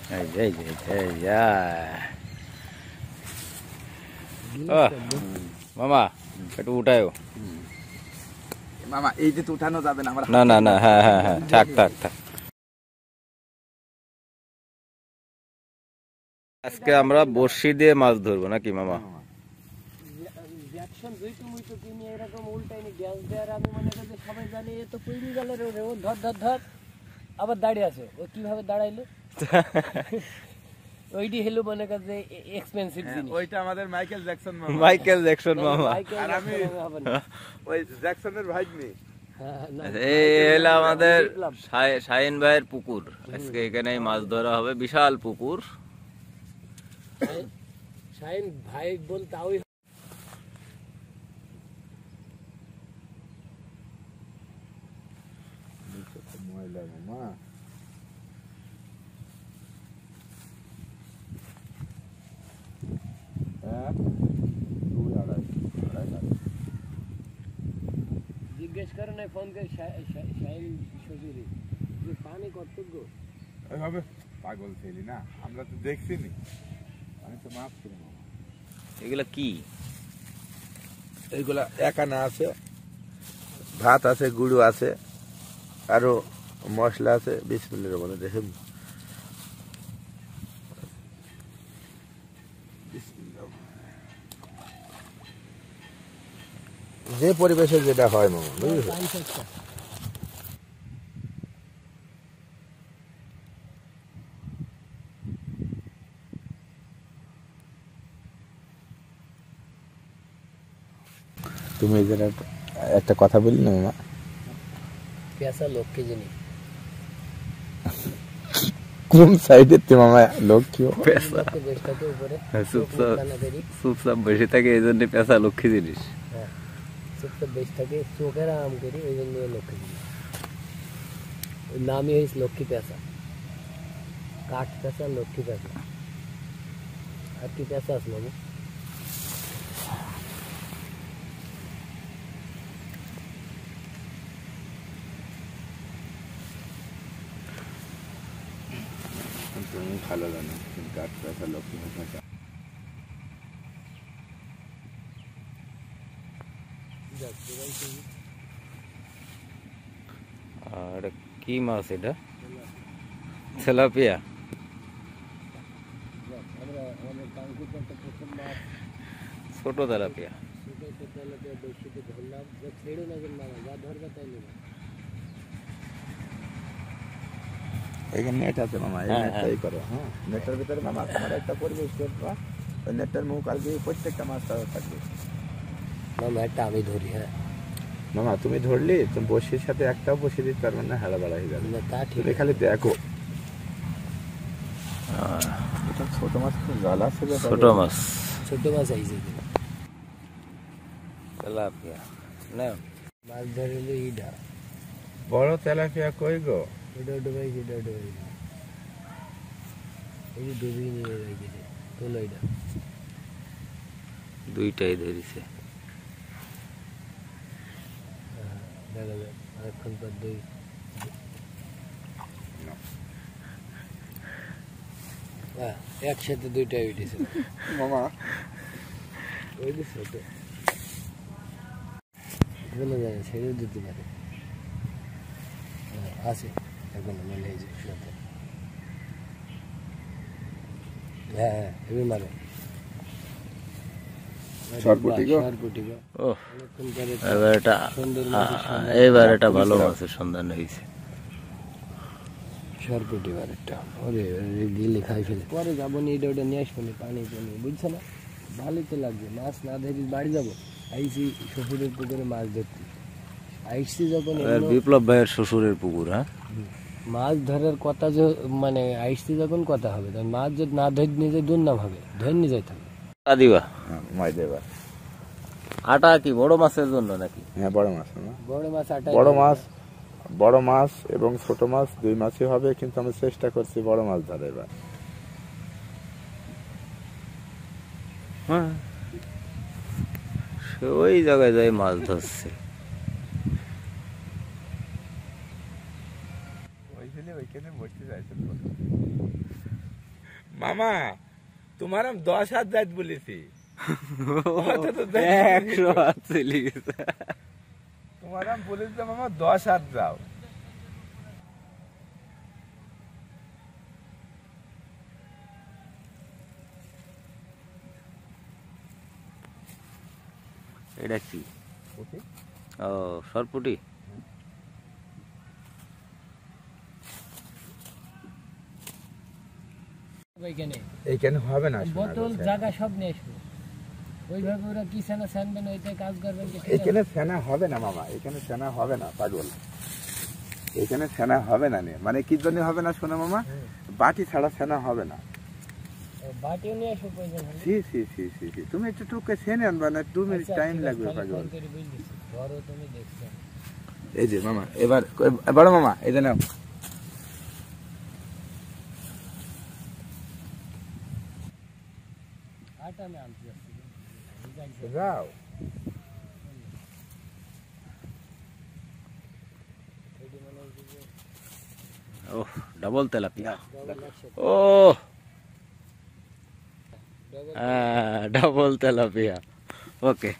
এই যে এই যে এই যে মামা একটু উঠায়ও মামা এই যে তো উঠানো যাবে না না না না হ্যাঁ হ্যাঁ হ্যাঁ থাক থাক থাক আজকে আমরা বড়শি দিয়ে মাছ ধরবো নাকি মামা রিঅ্যাকশন দুই তুমি তো কিনি এরকম উল্টাইনি গ্যাস দেওয়ার আমি মনে করি সবাই জানি এ তো কুইনি গেলের ও ধর ধর ধর আবার দাঁড়িয়ে আছে ও কিভাবে দাঁড়াইলো ওইটি হলো মনে করে যে এক্সপেন্সিভ জিনিস ওইটা আমাদের মাইকেল জ্যাকসন মামা আর আমি ওই জ্যাকসনের ভাগ্নি এই হলো আমাদের শাহিন ভাইয়ের পুকুর আজকে এখানে মাছ ধরা হবে বিশাল পুকুর শাহিন ভাই বলতে ওই ময়লা মামা জিজ্ঞেস করে না ফোন করে শাহিন শ্বশুরি যে পানি কর্তব্য এইভাবে পাগল ছিলি না আমরা তো দেখছি নি আমি তো মাছ করি মামা এগুলা কি এইগুলা একানা আছে ভাত আছে গুঁড়ো আছে আরো মশলা আছে বিসমিল্লাহির রহমানির রহিম যে পরিবেশে যেটা হয় মামা বুঝলি তুমি এই জায়গায় একটা কথা বলি না মামা পেশা লোককে জানি কোন সাইডে তে মামা লক্ষ্মী পেশা দেশটাকে উপরে চুপচাপ বসে থাকে এই জন্য পেশা লক্ষ্মী জিনিস চুপচাপ দেশটাকে চোখের আরাম করি ওই জন্য লক্ষ্মী জিনিস ওই নামই হয়েছে লক্ষ্মী পেশা কাঠ পেশা লক্ষ্মী পেশা আর কি পেশা আছে বাবু তুমি ভালো জানো কাঠ পেশা লক্ষ্মী পেশা আর কি মাছ এটা তেলাপিয়া ছোট তেলাপিয়া এখানে নেট আছে মামা এই নেটটাই করো হ্যাঁ নেটের ভিতরে মামা তোমার একটা পরিবেশ করবা ওই নেটের মুখ আর দিয়ে প্রত্যেকটা মাছ থাকবে মামা একটা আমি ধরি হ্যাঁ মামা তুমি ধরলি তুমি বসির সাথে একটাও বসিয়ে দিতে পারবে না হেলা বেড়া হয়ে যাবে তা ঠিক তুমি খালি দেখো এটা ছোট মাছ তো জাল আছে ছোট মাছ আইছে তেলাপিয়া না মাছ ধরলে ইডা বড় তেলাপিয়া কই গো এটা ডুবাই এই যে ডুবি নিয়ে যাইছে তোলো এটা দুইটাই ধরিছে দেখা যায় আরেকক্ষণ পর দুই একসাথে দুইটাই উঠেছে মামা ওই যে ছোট বলে যায় ছেড়েও দিতে পারে আছে এখন মেলে এই যে সাথে হ্যাঁ এবার মারে এবার এটা ভালো মাছের সন্ধান হয়েছে সরপুটি বারেরটা ওরে গিলে খাই ফেলে পরে যাবো নি এটা ওটা নিয়ে আসবো নি পানি পানি বুঝছো না ভালোই তো লাগবে মাছ না ধরি বাড়ি যাবো আইসি শ্বশুরের পুকুরে মাছ ধরতে আইসি যখন বিপ্লব ভাইয়ের শ্বশুরের পুকুর হ্যাঁ মাছ ধরার কথা যে মানে আইসি যখন কথা হবে মাছ যদি না ধরে নিয়ে যায় দুর্নাম হবে ধরে নিয়ে যাইতে হবে দিবা মাছ দেবা আটা কি বড় মাছের জন্য নাকি হ্যাঁ বড় মাছ আটা বড় মাছ এবং ছোট মাছ দুই মাছই হবে কিন্তু আমি চেষ্টা করছি বড় মাছ ধরে এবার হ্যাঁ ওই জায়গায় যাই মাছ ধরছে ওইখানে বসতে চাইছেন মামা তোমার আমি 10 হাত যাইত বলেছি। একশো হাত চলে গেছে। তোমার আমি বলেছি মামা 10 হাত যাও। এটা কি? ও সরপুটি। এইখানে হবে না, বোতল জায়গা সব নিয়ে আসবো, ওইভাবে ওরা কি সেনা ছানবেন, ওইটাই কাজ করবেন। এখানে সেনা হবে না মামা, এখানে সেনা হবে না পাগল, এখানে সেনা হবে না। মানে কি জন্য হবে না শোনো মামা, বাটি ছাড়া সেনা হবে না। বাটিও নিয়ে আসবো প্রয়োজন হলে। সি সি সি সি সি তুমি একটু টুকে সেনে আনবা না, 2 মিনিট টাইম লাগবে পাগল। ধরো তুমি দেখছো। এই যে মামা এবার বড় মামা এই যে নাও। আটা আমি আনতে যাচ্ছি। যাও। ও ডাবল তেলাপিয়া। ও ডাবল তেলাপিয়া। ওকে।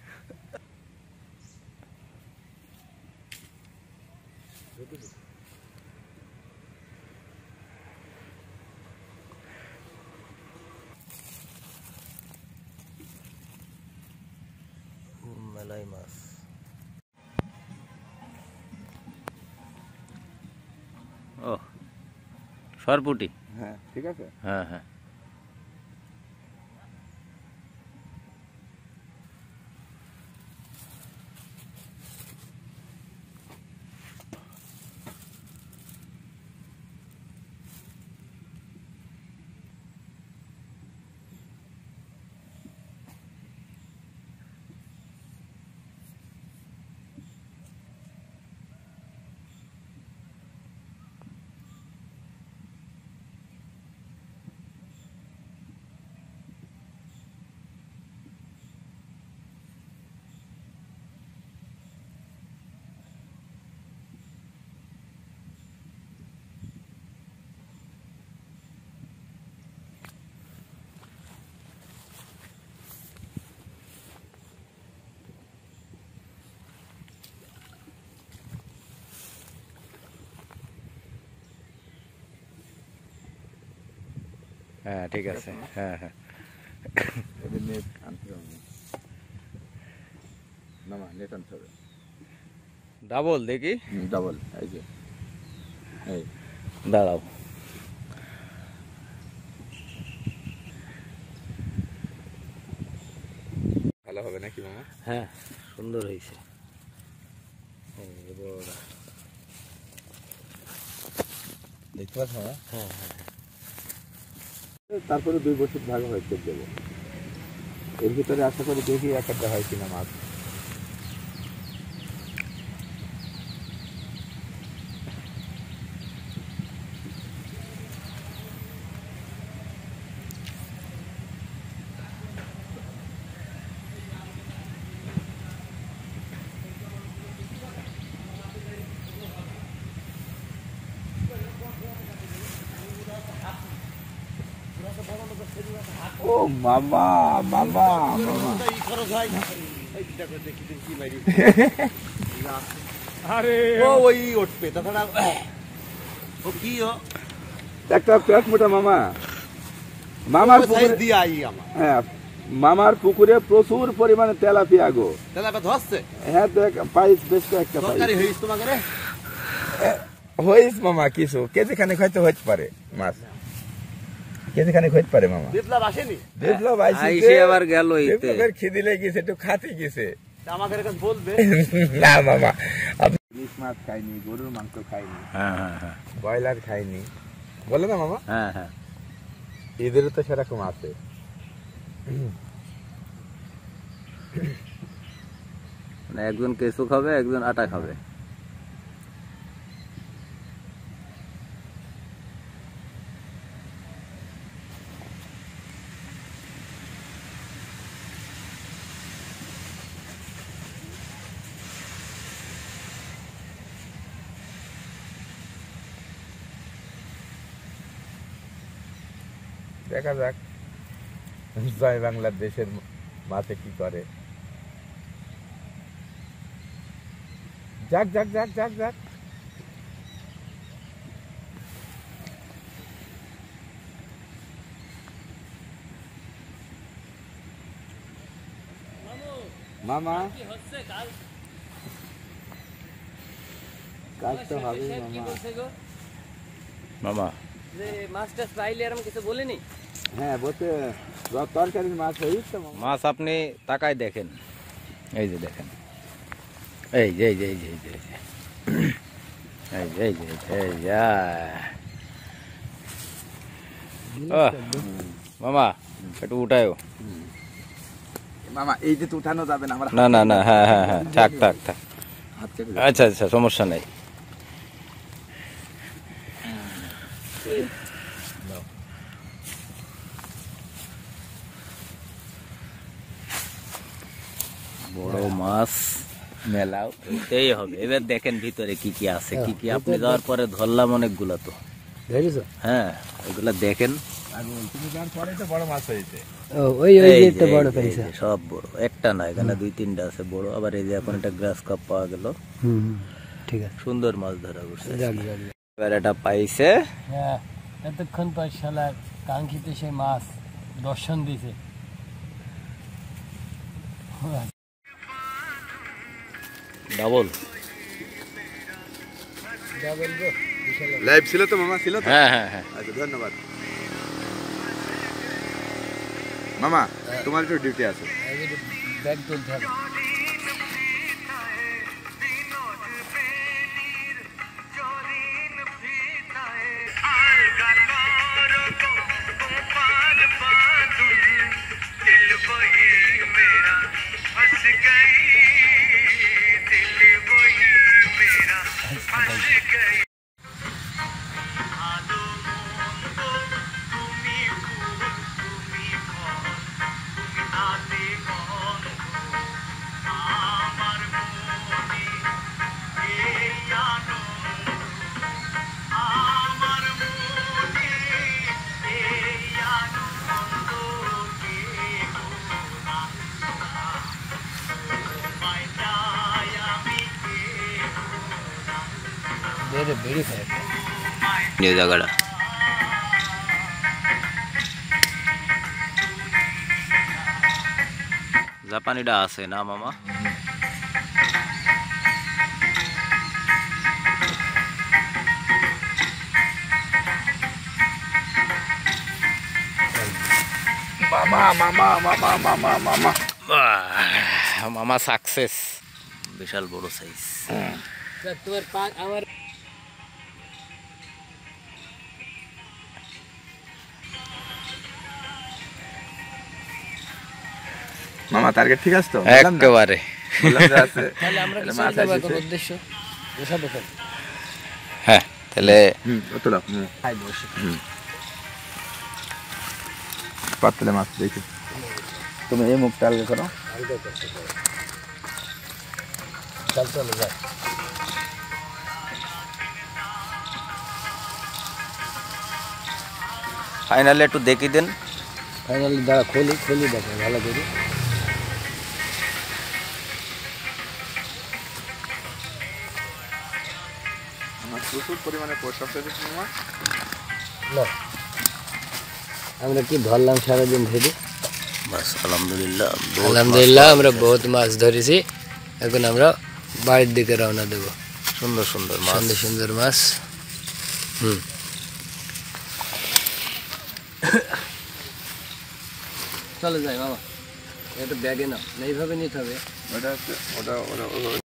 মেলাই মাছ। ও সরপুটি। হ্যাঁ ঠিক আছে। হ্যাঁ হ্যাঁ। হ্যাঁ ঠিক আছে। হ্যাঁ হ্যাঁ। এদের নেট আনতে হবে মামা, নেট আনতে হবে ডাবল দেখি। ডাবল। এই যে এই দাঁড়াও। ভালো হবে নাকি মামা? হ্যাঁ সুন্দর হয়েছে। দেখতে পাচ্ছ মামা? হ্যাঁ হ্যাঁ। তারপরে 2 বছর ভাগ হয়ে দেবো, এর ভিতরে আশা করি দেখি একটা হয় কিনা মাছ। ও মামা মামা মামা, আরে ও ওই উঠবে তাছাড়া ও কি একটা পেট মোটা মামা। মামার পুকুরে দিয়ে আই আমার হ্যাঁ, মামার পুকুরে প্রচুর পরিমাণে তেলাপিয়া গো। তেলাপা ধরছে হ্যাঁ দেখ পাইস, বেশ কয়েকটা পাইস তরকারি হইস তোমাকে রে হইস মামা, কিছু কেজি খানিক হয়তো হইতে পারে মাছ, কেজি খানিক হইতে পারে মামা। বিপ্লব আসেনি, বিপ্লব আইসে আবার গেল ইতে। বিপ্লবের খিদে লেগেছে, একটু খাতে গেছে। আমাদের কাছে বলবে না মামা, আপনি ইলিশ মাছ খাইনি, গরুর মাংস খাইনি, হ্যাঁ হ্যাঁ হ্যাঁ। ব্রয়লার খাইনি বলে না মামা? হ্যাঁ হ্যাঁ। এদেরও তো সেরকম আছে। মানে একজন কেঁচো খাবে, একজন আটা খাবে। দেখা যাক জয় বাংলার দেশের মাছে কি করে। যাক যাক যাক যাক যাক। মামা কাজ তো হবে মামা যে মাছটা পাইলে এরকম কিছু বলেনি? হ্যাঁ বলতে তরকারির মাছ হয়েছে তো মামা। মাছ আপনি তাকায় দেখেন, এই যে দেখেন, এই যে এই যে এই যে এই যে এই যে এই যে এই যে এই যে মামা একটু উঠায়ও। মামা এই যে তো উঠানো যাবে না, আমার না না না, হ্যাঁ হ্যাঁ হ্যাঁ, থাক থাক থাক। হাত কেটে আচ্ছা আচ্ছা, সমস্যা নেই। বড় মাছ মেলাও এই হবে। এবার দেখেন ভিতরে কি কি আছে, কি কি আপনি যাওয়ার পরে ধরলাম অনেকগুলা তো। ধরেছো? হ্যাঁ ওইগুলা দেখেন। তুমি যাওয়ার পরে তো বড় মাছ হয়েছে। ওই ওই এই যে যে, একটা বড় এই যে, পাইছে। এই যে, সব বড়, একটা না, এখানে দুই তিনটা আছে বড়। আবার এই যে এখন একটা গ্রাস কাপ পাওয়া গেল, ঠিক আছে, সুন্দর মাছ ধরা করছে। যাক যাক। এবার এটা পাইছে। হ্যাঁ এতক্ষণ পর শালা কাঙ্ক্ষিত সেই মাছ দর্শন দিছে। ডাবল। যা বলবো লাইভ ছিল তো মামা, ছিল তো? হ্যাঁ হ্যাঁ হ্যাঁ। আচ্ছা ধন্যবাদ মামা, তোমার একটু ডিউটি আছে। ব্যাগ তুলতে হবে। বেরি খায় এই জায়গাটা জাপানিটা আছে না মামা? মামা মামা মামা মামা মামা মামা সাকসেস, বিশাল বড় সাইজ। তোমার পা আমার মামা টার্গেট ঠিক আছে তো? একেবারে। বললাম যে আছে। তাহলে আমরা কি মাছ যাবো আসছে। এখন উদ্দেশ্য? বসা বসা হ্যাঁ তাহলে তোলা খাই বসে। পাতলে মাছ দেখি, তুমি এই মুখটা আলগা করো। আলগা করতে পারো। চল চল যাই। ফাইনালি একটু দেখি দেন। ফাইনালি দাঁড়া, খোলি খোলি দেখো ভালো করে। আমার প্রচুর পরিমাণে প্রসাব পেয়েছি মামা। না আমরা কি ধরলাম সারাদিন ধরে? বাস আলহামদুলিল্লাহ, আলহামদুলিল্লাহ আমরা বহুত মাছ ধরেছি। এখন আমরা বাড়ির দিকে রওনা দেবো। সুন্দর সুন্দর মাছ। সুন্দর সুন্দর মাছ। চলে যাই মামা, এটা ব্যাগে নাও, এইভাবে নিতে হবে। ওটা ওটা